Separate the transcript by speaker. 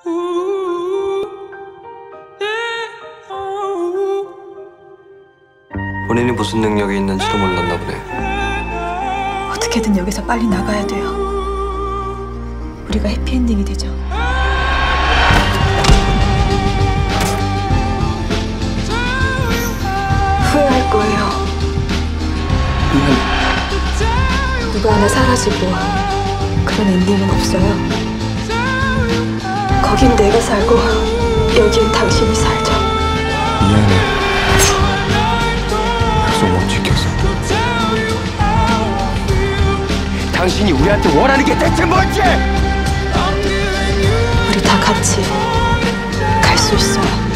Speaker 1: 본인이 무슨 능력이 있는지도 몰랐나 보네.
Speaker 2: 어떻게든 여기서 빨리 나가야 돼요. 우리가 해피엔딩이 되죠. 후회할 거예요. 누가 하나 사라지고 그런 엔딩은 없어요. 거긴 내가 살고 여긴 당신이 살죠.
Speaker 1: 미안해. 약속 못 지켰어. 당신이 우리한테 원하는 게 대체 뭔지!
Speaker 2: 우리 다 같이 갈 수 있어요.